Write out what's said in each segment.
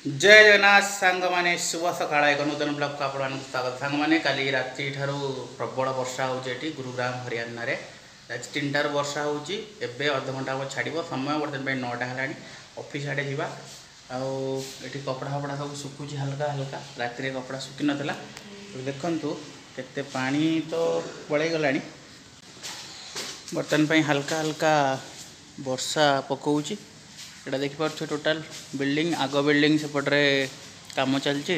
जय जगन्नाथ सांग माने शुभ सकाळ एक नूतन ब्लॉग को आपण स्वागत सांग माने काली रात्रि ठारू प्रबल वर्षा होउची एठी गुरुग्राम हरियाणा रे आज 3टार वर्षा होउची एबे आधा घंटा हो छाड़िबो समय वर्तन पे 9टा हलानी ऑफिस आडे जीवा आ एठी कपड़ा फपड़ा सब सुकुची हल्का हल्का रात्रि रे कपड़ा सुकी नथला देखंतु केते पानी तो पळे गलानी बर्तन पे हल्का हल्का वर्षा पकोउची एटा देखि पारछ टोटल बिल्डिंग आग बिल्डिंग सेपटे काम चलती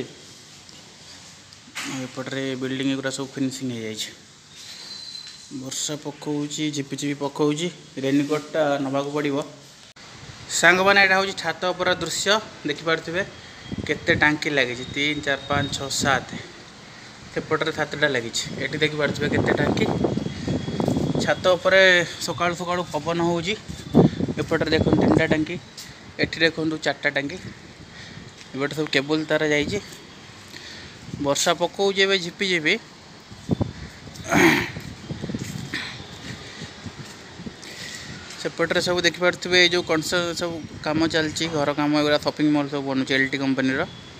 एपटे बिल्डिंग गुरा सब फिनिशिंग हो जाए वर्षा पकाउची झिपिझिपि पकाउची रेनकोटा नवा पड़ो सांग मैंने यहाँ हूँ छात उपर दृश्य देखिपे केते टांकी लगी 3 4 5 6 7 सेपटे 7टा लगी ये देखिपे केते टांकी छात उपर सकाळु सकाळु पवन होउची एपटे देखो 3टा टांकी एठी देखो 4टा टांकी एबटे सब केबल तार जाइए वर्षा पकाउची ए झिपिझिपि सेपटे सब देखिपे जो कंस्ट्रक्शन सब काम चलती घर काम एगुरा शॉपिंग मॉल सब बनूँ एलटी कंपनी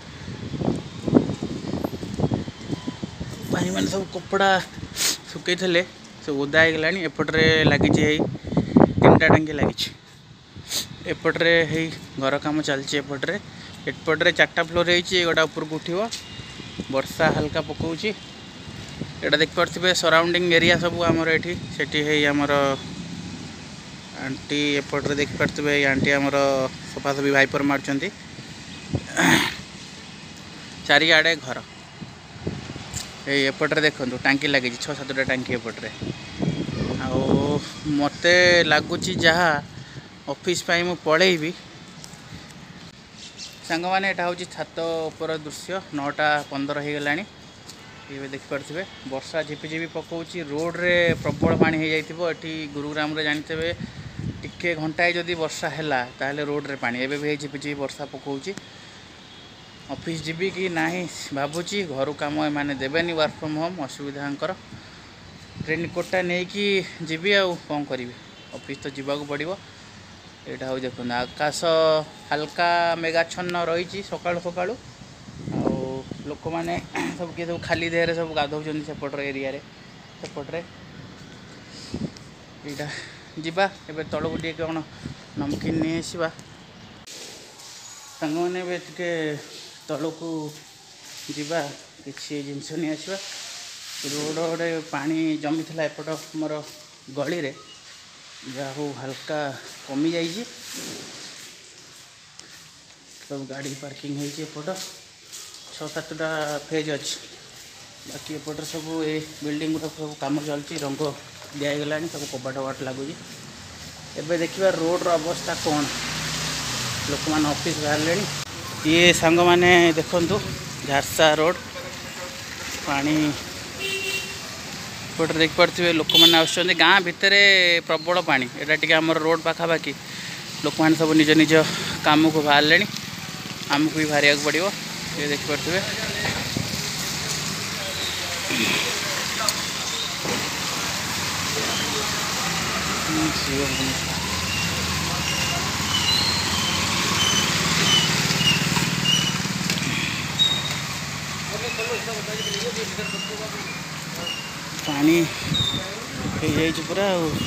भाई मैंने सब कपड़ा सुकई थे सब ओदा हो गलानी एपटे लगी 3टा टांकी लगी एपटे है घर काम चलती एपटे एपटे 4टा फ्लोर है गोटा ऊपर को उठो वर्षा हल्का पकाउची एटा देखिपे सराउंडिंग एरिया सब आमर एठी सेठी है आमर आंटी एपटे देखिपे आंटी आमर सफासफी भाईपर मार्चंती चारिआडे घर एपटे देखो टांकी लगी 6-7टा टांकी एपटे आ मते लगुच जहाँ ऑफिस पाई मु पलैबी सांग मैंने यहाँ हूँ छात उपर दृश्य 9:15 हो गला ये देखिपे वर्षा झिपिझिपि पकाउची रोड रे प्रबल पानी हो जाइए गुरुग्राम रे जानते टिके घंटाए जदि वर्षा है ताहले रोड रे पानी एबे भी झिपिझिपि वर्षा पकाउची ऑफिस जीवी कि नहीं भावुची घर काम एमाने देबेनी वर्क फ्रॉम होम असुविधा रेनकोटा नहीं कि जीवी आ कौन करी ऑफिस तो जीवा पड़ो यहाँ हूँ देखो आकाश हल्का मेघाच्छन्न रही सकाळु सकाळु लोक मैंने सब किए सब खाली देह सब गाधौन सेपटर एरिया सेपटे यहाँ जीवा एबे तलू टे कौन नमकीन नहीं आसवा सांग मैंने टे तलू को जीवा किसी जिनस नहीं आसवा रोड पानी जमी था एपट मोर गली रे जहाँ हूँ हल्का कमी जाइए सब गाड़ी पार्किंग होपट 6-7टा फेज अच्छी बाकी एपटे सब ये बिल्डिंग सब कम चलती रंग दिगला सब कबाट वाट लगुच एबे देखिए रोड अवस्था कौन लोक मैंने ऑफिस बाहर ये सांग मैंने देखु झारसा रोड पानी एपटे देखिपे लोक मैंने आसुँच गाँ भितर प्रबल पानी एटा टी आम रोड पाखापाखि लोक मैंने सब निज निज काम को बाहर आमको भी बाहर पड़ो ये देखिपे पानी हो जाए पूरा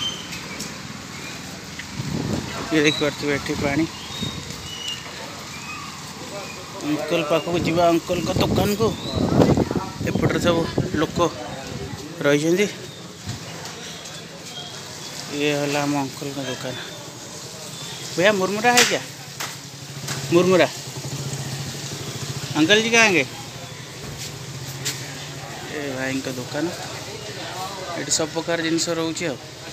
ये देखिपे ये पानी अंकल पाखक जीवा अंकल का दुकान को एपटे सब लोक रही ये है आम अंकल का दुकान भैया मुरमुरा है क्या मुरमुरा अंकल जी कहाँ गए ये भाई का दुकान ये सब प्रकार जिनस रोचे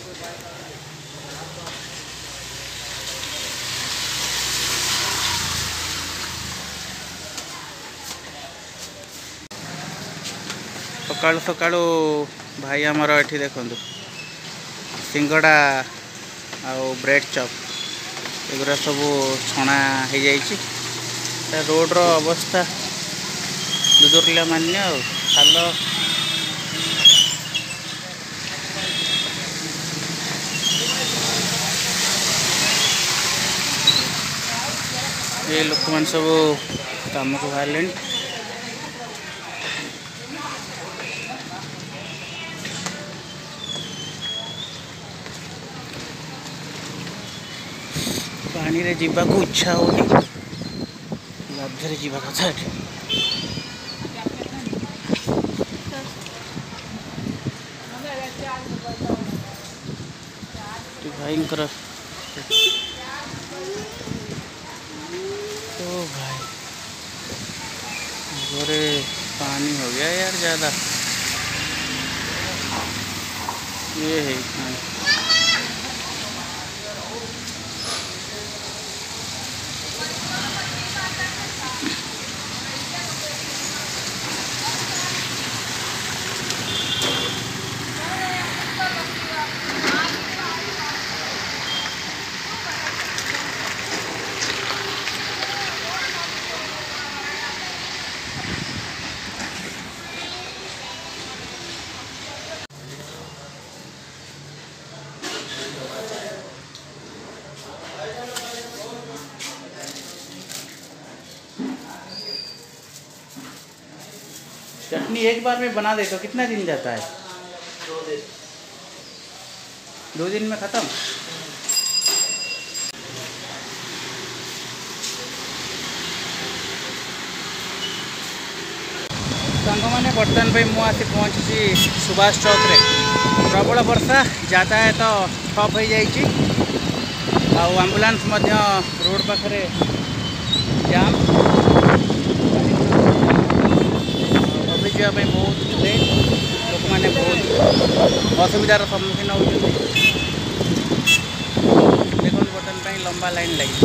सकाळु सकाळु भाई आमर ये देखु सिंगड़ा आ ब्रेड चॉप एगुरा सब छणा हो जाए रोड रो अवस्था दुदुरला मान्य खाल ये लोक मैंने सब काम को बाहर। पानी रे जीवा को इच्छा होनी बाध्य जीवा कथा भयंकर। तो भाई गोरे पानी हो गया यार ज़्यादा। ये है पानी। चटनी एक बार में बना दे तो कितना दिन जाता है? 2 दिन में ख़त्म। सांग मैंने बर्तमान भाई मुझे पहुँची सुभाष चौक रे। प्रबल वर्षा यातायात तो ठप हो जाइए। आम्बुलांस रोड पाखे जाम जावाई बहुत लेट। लोक मैंने बहुत असुविधार सम्मुखीन होती। देखो बर्तमान लंबा लाइन लगी।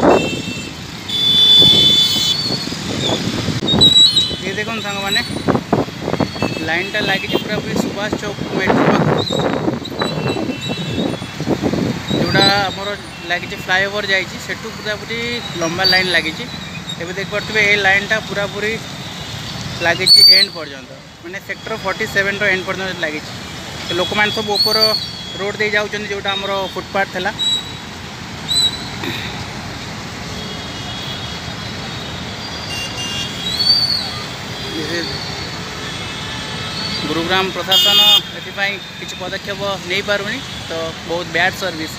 ये देखो सांग मैंने लाइन टा लगी पूरा पूरी सुभाष चौक मेट्रो जोड़ा आमर लगी फ्लाईओवर जाइए पूरा पूरी लंबा लाइन लगी। एवं देख पारे ये लाइन टा पूरा पूरी लगी एंड पर्यंत मैंने सेक्टर 47 एंड पर्यंत लगी। तो लोक मैंने सब ऊपर रोड दे जाऊँ जोटा आमर फुटपाथ था। गुरुग्राम प्रशासन एपाई किसी पदक्षेप नहीं पारुनी तो बहुत बैड सर्विस।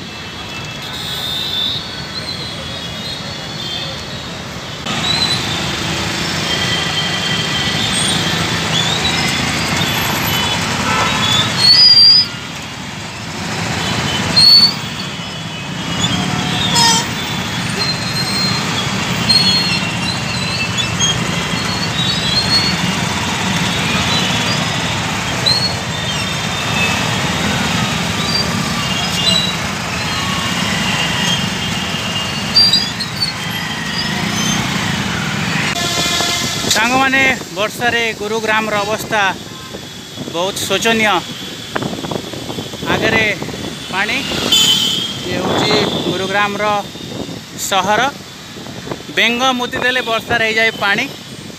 सांग मैंने वर्षा रे गुरुग्राम अवस्था बहुत शोचनीय। आगे पानी ये हूँ गुरुग्राम सहर बेंग मुति देले वर्षा रही जाए पानी।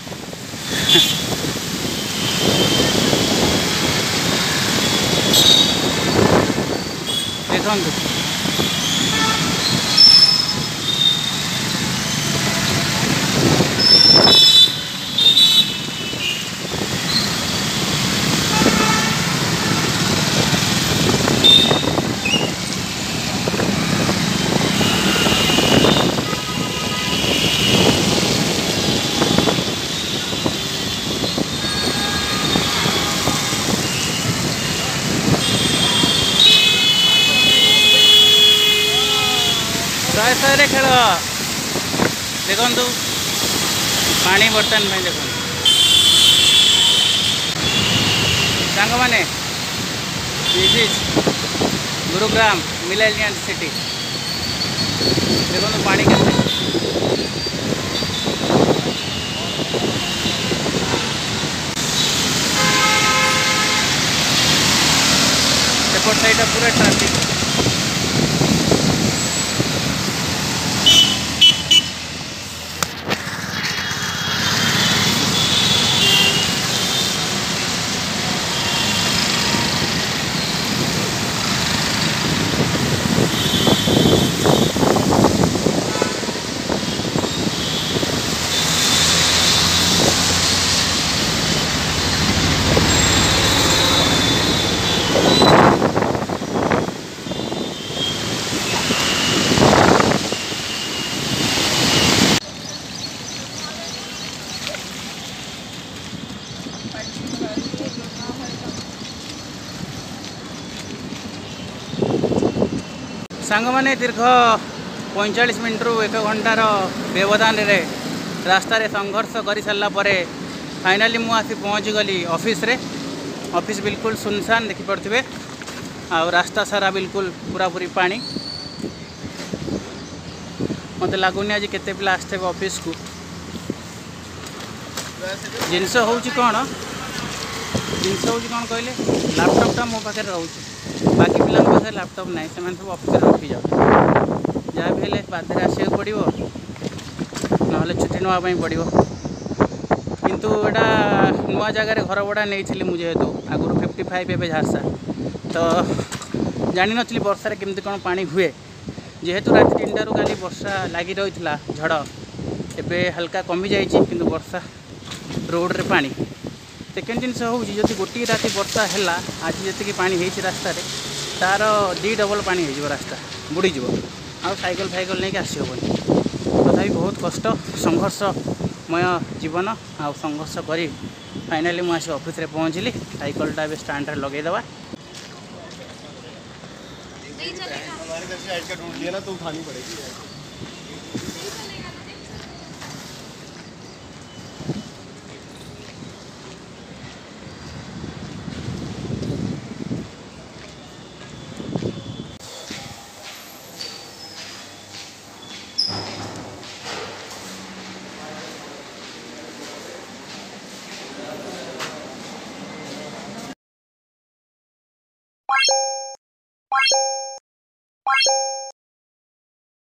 देखो शहे शहे खेल देखु पानी बर्तन में देखो सांग मैंने this is Gurugram millennium city. देखो पानी के सेपट साइड पूरा ट्राफिक। सांग मैंने दीर्घ 45 मिनट रु 1 घंटार व्यवधान रे रास्ता रे संघर्ष कर सारा पर फाइनाली मु आसी पहुँची गली ऑफिस रे। ऑफिस बिल्कुल सुनसान देखिपे आ रास्ता सारा बिल्कुल पूरा पूरी पानी। मत लगुनि आज केते पिला आसते ऑफिस को। जिनस होउची कौन कहले लैपटॉपटा मो पाखे रोचे बाकी पिला पाखे लैपटॉप ना से सब ऑफिस रखी जाओ जहाँ भी हेल्ले बाध्य आसो पड़ो ना छुट्टी नापी पड़ो। किंतु एटा नुआ जगार घर भड़ा नहीं मुझे जेहेतु आगुरी 55 एवं झारसा तो जानी नी वर्षा केमती कौन पानी हुए। जेहेतु रात 3 रू काली वर्षा लगी रही झड़ एवं हल्का कमी जाइए किंतु वर्षा रोड रे पानी। सेकेंड जिनस हूँ जब गोटे राति वर्षा है आज जी पानी होती रास्ता तार 2 डबल पानी हो रास्ता बुड़ीज आ साइकेल फाइकल नहीं आसी हेनी। तथापि बहुत कष्ट संघर्षमय जीवन आ संघर्ष कर फाइनाली मुझे ऑफिस रे पहुँचली। साइकेलटा भी स्टैंड लगेदेवा। ढूंढ लिया ना तो उठानी पड़ेगी।